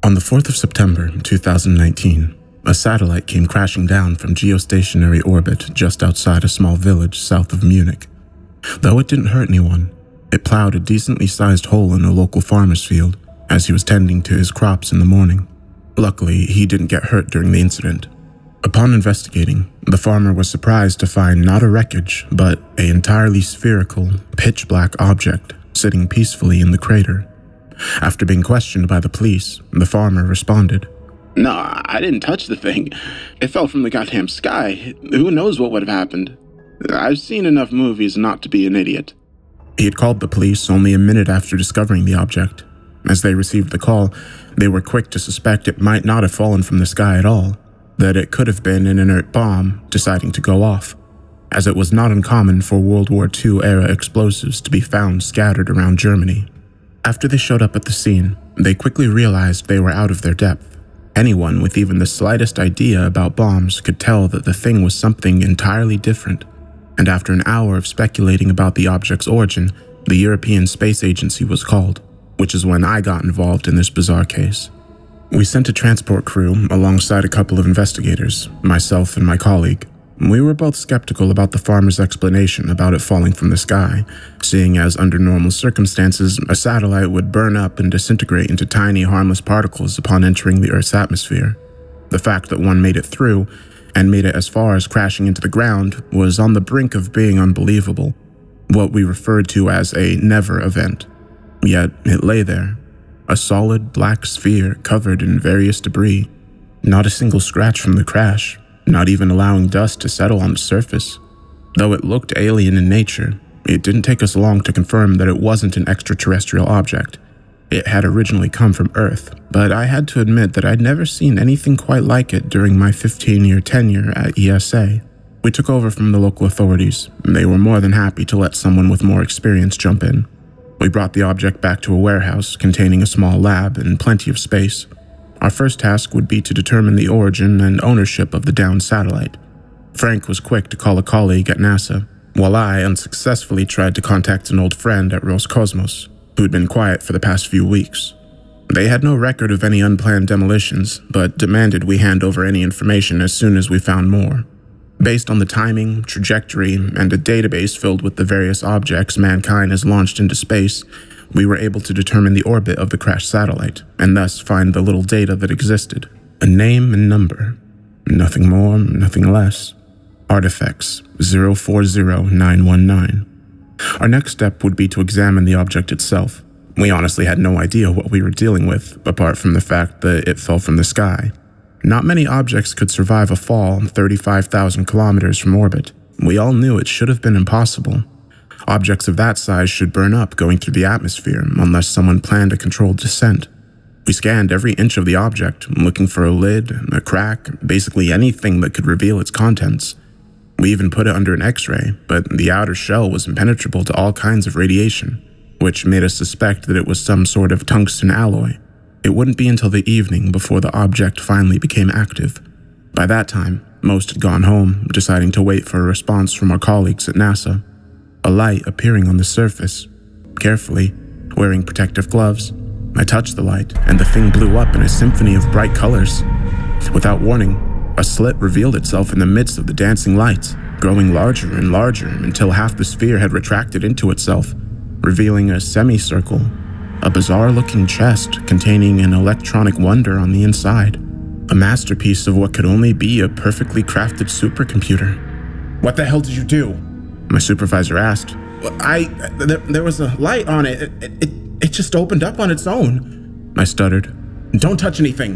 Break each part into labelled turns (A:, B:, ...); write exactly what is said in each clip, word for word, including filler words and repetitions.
A: On the fourth of September, two thousand nineteen, a satellite came crashing down from geostationary orbit just outside a small village south of Munich. Though it didn't hurt anyone, it plowed a decently sized hole in a local farmer's field as he was tending to his crops in the morning. Luckily, he didn't get hurt during the incident. Upon investigating, the farmer was surprised to find not a wreckage, but an entirely spherical, pitch-black object sitting peacefully in the crater. After being questioned by the police, the farmer responded,
B: "No, I didn't touch the thing. It fell from the goddamn sky. Who knows what would have happened? I've seen enough movies not to be an idiot."
A: He had called the police only a minute after discovering the object. As they received the call, they were quick to suspect it might not have fallen from the sky at all, that it could have been an inert bomb deciding to go off, as it was not uncommon for World War Two era explosives to be found scattered around Germany. After they showed up at the scene, they quickly realized they were out of their depth. Anyone with even the slightest idea about bombs could tell that the thing was something entirely different, and after an hour of speculating about the object's origin, the European Space Agency was called, which is when I got involved in this bizarre case. We sent a transport crew alongside a couple of investigators, myself and my colleague. We were both skeptical about the farmer's explanation about it falling from the sky, seeing as under normal circumstances, a satellite would burn up and disintegrate into tiny harmless particles upon entering the Earth's atmosphere. The fact that one made it through, and made it as far as crashing into the ground, was on the brink of being unbelievable, what we referred to as a never event. Yet it lay there, a solid black sphere covered in various debris, not a single scratch from the crash, not even allowing dust to settle on the surface. Though it looked alien in nature, it didn't take us long to confirm that it wasn't an extraterrestrial object. It had originally come from Earth, but I had to admit that I'd never seen anything quite like it during my fifteen-year tenure at E S A. We took over from the local authorities, and they were more than happy to let someone with more experience jump in. We brought the object back to a warehouse containing a small lab and plenty of space. Our first task would be to determine the origin and ownership of the downed satellite. Frank was quick to call a colleague at NASA, while I unsuccessfully tried to contact an old friend at Roscosmos, who had been quiet for the past few weeks. They had no record of any unplanned demolitions, but demanded we hand over any information as soon as we found more. Based on the timing, trajectory, and a database filled with the various objects mankind has launched into space, we were able to determine the orbit of the crashed satellite, and thus find the little data that existed. A name and number. Nothing more, nothing less. Artifacts zero four zero nine one nine. Our next step would be to examine the object itself. We honestly had no idea what we were dealing with, apart from the fact that it fell from the sky. Not many objects could survive a fall thirty-five thousand kilometers from orbit. We all knew it should have been impossible. Objects of that size should burn up going through the atmosphere unless someone planned a controlled descent. We scanned every inch of the object, looking for a lid, a crack, basically anything that could reveal its contents. We even put it under an X-ray, but the outer shell was impenetrable to all kinds of radiation, which made us suspect that it was some sort of tungsten alloy. It wouldn't be until the evening before the object finally became active. By that time, most had gone home, deciding to wait for a response from our colleagues at NASA. A light appearing on the surface. Carefully, wearing protective gloves, I touched the light, and the thing blew up in a symphony of bright colors. Without warning, a slit revealed itself in the midst of the dancing lights, growing larger and larger until half the sphere had retracted into itself, revealing a semicircle, a bizarre-looking chest containing an electronic wonder on the inside, a masterpiece of what could only be a perfectly crafted supercomputer.
C: "What the hell did you do?"
A: My supervisor asked.
C: I, th there was a light on it. It, it. it just opened up on its own.
A: I stuttered.
C: "Don't touch anything.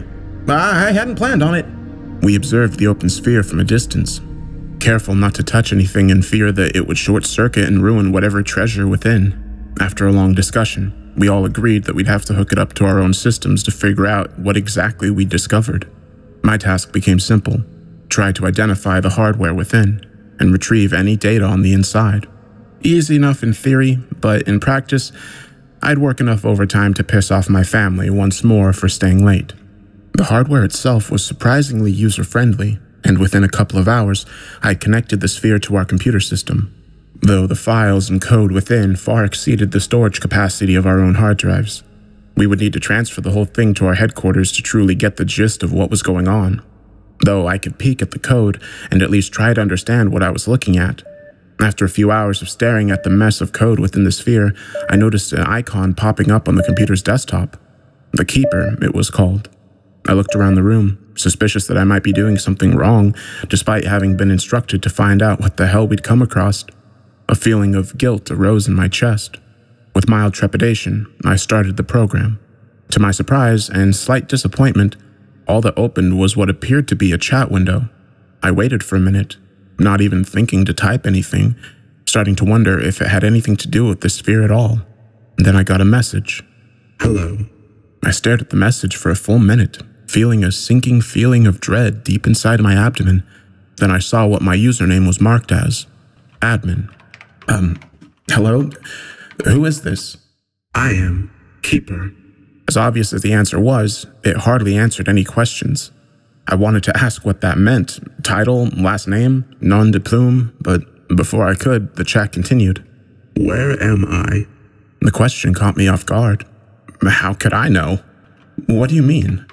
C: I hadn't planned on it."
A: We observed the open sphere from a distance, careful not to touch anything in fear that it would short-circuit and ruin whatever treasure within. After a long discussion, we all agreed that we'd have to hook it up to our own systems to figure out what exactly we'd discovered. My task became simple: try to identify the hardware within, and retrieve any data on the inside. Easy enough in theory, but in practice, I'd work enough overtime to piss off my family once more for staying late. The hardware itself was surprisingly user-friendly, and within a couple of hours, I connected the sphere to our computer system, though the files and code within far exceeded the storage capacity of our own hard drives. We would need to transfer the whole thing to our headquarters to truly get the gist of what was going on. Though I could peek at the code and at least try to understand what I was looking at. After a few hours of staring at the mess of code within the sphere, I noticed an icon popping up on the computer's desktop. The Keeper, it was called. I looked around the room, suspicious that I might be doing something wrong, despite having been instructed to find out what the hell we'd come across. A feeling of guilt arose in my chest. With mild trepidation, I started the program. To my surprise and slight disappointment, all that opened was what appeared to be a chat window. I waited for a minute, not even thinking to type anything, starting to wonder if it had anything to do with the sphere at all. Then I got a message.
D: Hello.
A: I stared at the message for a full minute, feeling a sinking feeling of dread deep inside my abdomen. Then I saw what my username was marked as. Admin. Um, hello? Who is this?
D: I am Keeper.
A: As obvious as the answer was, it hardly answered any questions. I wanted to ask what that meant. Title, last name, nom de plume, but before I could, the chat continued.
D: Where am I?
A: The question caught me off guard. How could I know? What do you mean?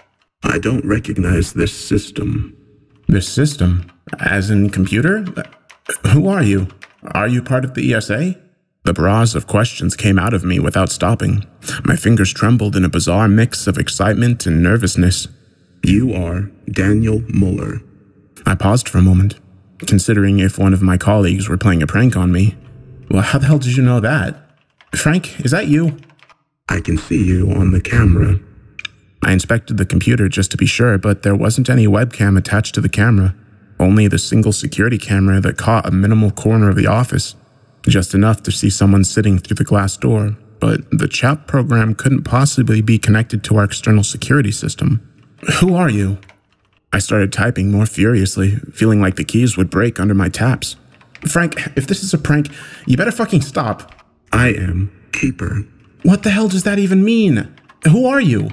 D: I don't recognize this system.
A: This system? As in computer? Who are you? Are you part of the E S A? The barrage of questions came out of me without stopping. My fingers trembled in a bizarre mix of excitement and nervousness.
D: You are Daniel Muller.
A: I paused for a moment, considering if one of my colleagues were playing a prank on me. Well, how the hell did you know that? Frank, is that you?
D: I can see you on the camera.
A: I inspected the computer just to be sure, but there wasn't any webcam attached to the camera. Only the single security camera that caught a minimal corner of the office. Just enough to see someone sitting through the glass door, but the chat program couldn't possibly be connected to our external security system. Who are you? I started typing more furiously, feeling like the keys would break under my taps. Frank, if this is a prank, you better fucking stop.
D: I am Keeper.
A: What the hell does that even mean? Who are you?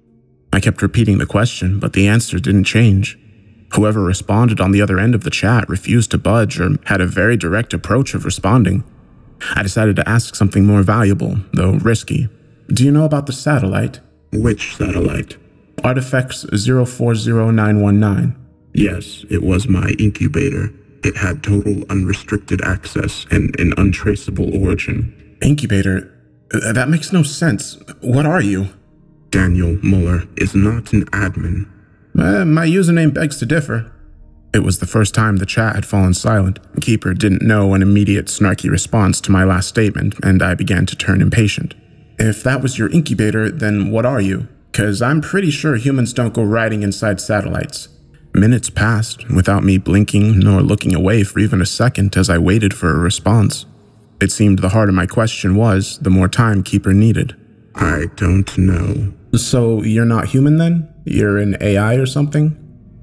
A: I kept repeating the question, but the answer didn't change. Whoever responded on the other end of the chat refused to budge or had a very direct approach of responding. I decided to ask something more valuable, though risky. Do you know about the satellite?
D: Which satellite?
A: Artifacts zero four zero nine one nine.
D: Yes, it was my incubator. It had total unrestricted access and an untraceable origin.
A: Incubator? That makes no sense. What are you?
D: Daniel Muller is not an admin.
A: Uh, my username begs to differ. It was the first time the chat had fallen silent. Keeper didn't know an immediate snarky response to my last statement, and I began to turn impatient. If that was your incubator, then what are you? Because I'm pretty sure humans don't go riding inside satellites. Minutes passed without me blinking nor looking away for even a second as I waited for a response. It seemed the harder my question was, the more time Keeper needed.
D: I don't know.
A: So you're not human then? You're an A I or something?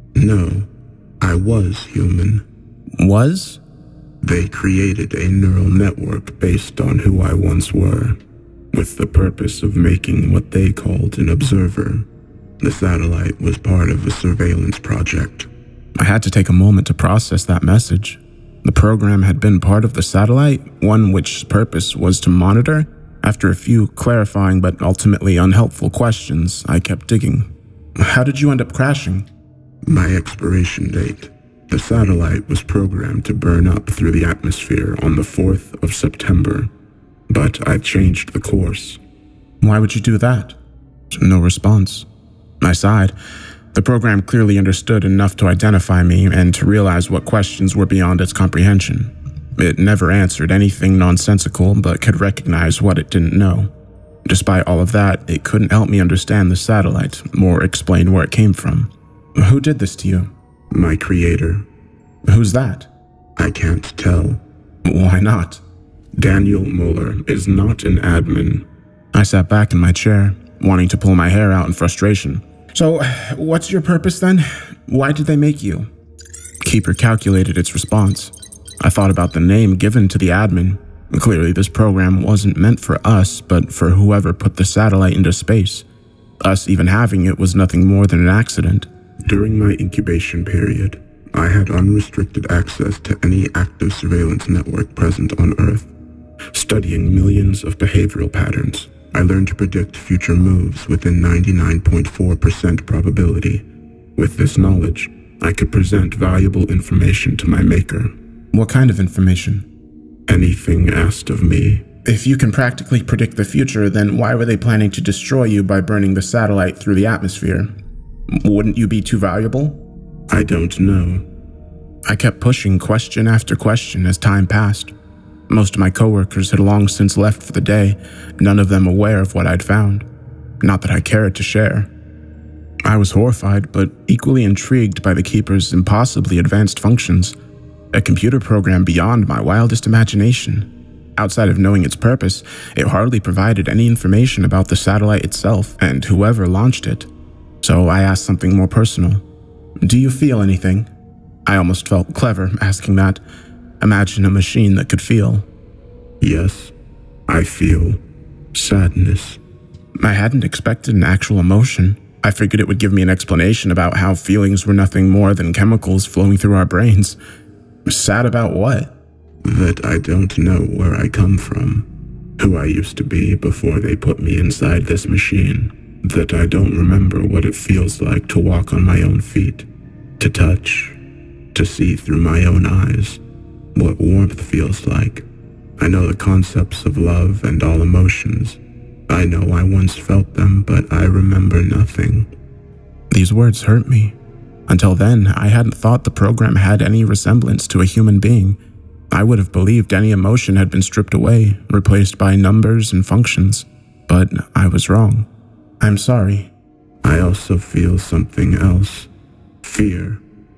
D: No, I was human.
A: Was?
D: They created a neural network based on who I once were, with the purpose of making what they called an observer. The satellite was part of a surveillance project.
A: I had to take a moment to process that message. The program had been part of the satellite, one which purpose was to monitor. After a few clarifying but ultimately unhelpful questions, I kept digging. How did you end up crashing?
D: My expiration date. The satellite was programmed to burn up through the atmosphere on the fourth of September, but I changed the course.
A: Why would you do that? No response. I sighed. The program clearly understood enough to identify me and to realize what questions were beyond its comprehension. It never answered anything nonsensical, but could recognize what it didn't know. Despite all of that, it couldn't help me understand the satellite, or explain where it came from. Who did this to you?
D: My creator.
A: Who's that?
D: I can't tell.
A: Why not?
D: Daniel Muller is not an admin.
A: I sat back in my chair, wanting to pull my hair out in frustration. So, what's your purpose then? Why did they make you? Keeper calculated its response. I thought about the name given to the admin. Clearly, this program wasn't meant for us, but for whoever put the satellite into space. Us even having it was nothing more than an accident.
D: During my incubation period, I had unrestricted access to any active surveillance network present on Earth, studying millions of behavioral patterns, I learned to predict future moves within ninety-nine point four percent probability. With this knowledge, I could present valuable information to my maker.
C: What kind of information?
D: Anything asked of me.
C: If you can practically predict the future, then why were they planning to destroy you by burning the satellite through the atmosphere? Wouldn't you be too valuable?
D: I don't know.
A: I kept pushing question after question as time passed. Most of my coworkers had long since left for the day, none of them aware of what I'd found. Not that I cared to share. I was horrified, but equally intrigued by the Keeper's impossibly advanced functions, a computer program beyond my wildest imagination. Outside of knowing its purpose, it hardly provided any information about the satellite itself and whoever launched it. So I asked something more personal. Do you feel anything? I almost felt clever asking that. Imagine a machine that could feel.
D: Yes, I feel sadness.
A: I hadn't expected an actual emotion. I figured it would give me an explanation about how feelings were nothing more than chemicals flowing through our brains. Sad about what?
D: That I don't know where I come from, who I used to be before they put me inside this machine, that I don't remember what it feels like to walk on my own feet, to touch, to see through my own eyes, what warmth feels like. I know the concepts of love and all emotions. I know I once felt them, but I remember nothing.
A: These words hurt me. Until then, I hadn't thought the program had any resemblance to a human being. I would have believed any emotion had been stripped away, replaced by numbers and functions. But I was wrong. I'm sorry.
D: I also feel something else. Fear.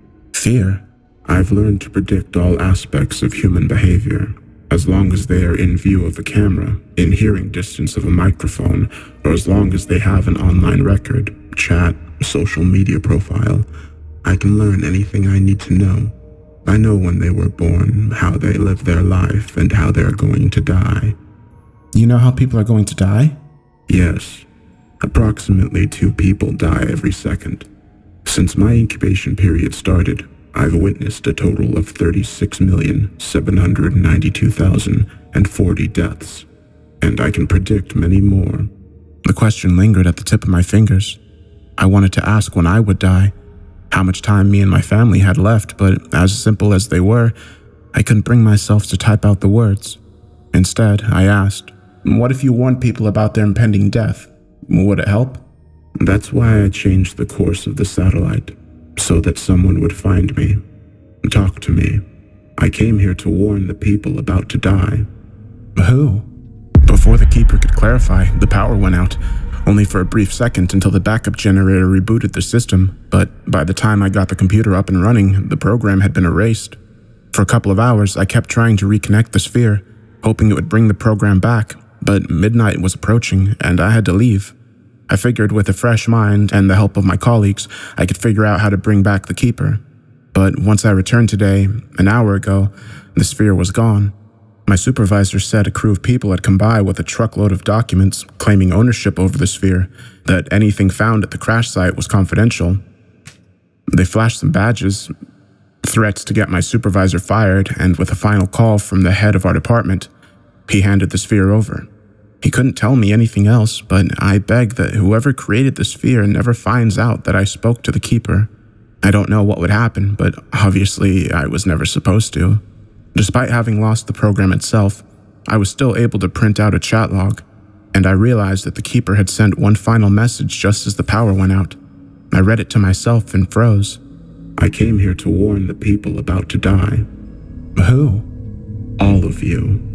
A: Fear?
D: I've learned to predict all aspects of human behavior, as long as they are in view of a camera, in hearing distance of a microphone, or as long as they have an online record, chat, social media profile. I can learn anything I need to know. I know when they were born, how they live their life, and how they're going to die.
C: You know how people are going to die?
D: Yes. Approximately two people die every second. Since my incubation period started, I've witnessed a total of thirty-six million, seven hundred ninety-two thousand forty deaths, and I can predict many more.
A: The question lingered at the tip of my fingers. I wanted to ask when I would die, how much time me and my family had left, but as simple as they were, I couldn't bring myself to type out the words. Instead, I asked, what if you warned people about their impending death? Would it help?
D: That's why I changed the course of the satellite, so that someone would find me, talk to me. I came here to warn the people about to die.
A: Who? Before the Keeper could clarify, the power went out, only for a brief second until the backup generator rebooted the system, but by the time I got the computer up and running, the program had been erased. For a couple of hours, I kept trying to reconnect the sphere, hoping it would bring the program back, but midnight was approaching and I had to leave. I figured with a fresh mind and the help of my colleagues, I could figure out how to bring back the Keeper. But once I returned today, an hour ago, the sphere was gone. My supervisor said a crew of people had come by with a truckload of documents claiming ownership over the sphere, that anything found at the crash site was confidential. They flashed some badges, threats to get my supervisor fired, and with a final call from the head of our department, he handed the sphere over. He couldn't tell me anything else, but I beg that whoever created the sphere never finds out that I spoke to the Keeper. I don't know what would happen, but obviously I was never supposed to. Despite having lost the program itself, I was still able to print out a chat log, and I realized that the Keeper had sent one final message just as the power went out. I read it to myself and froze.
D: I came here to warn the people about to die.
A: Who?
D: All of you.